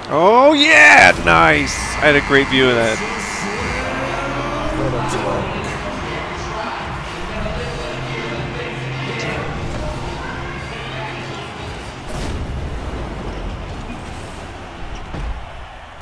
Oh yeah, nice. I had a great view of that.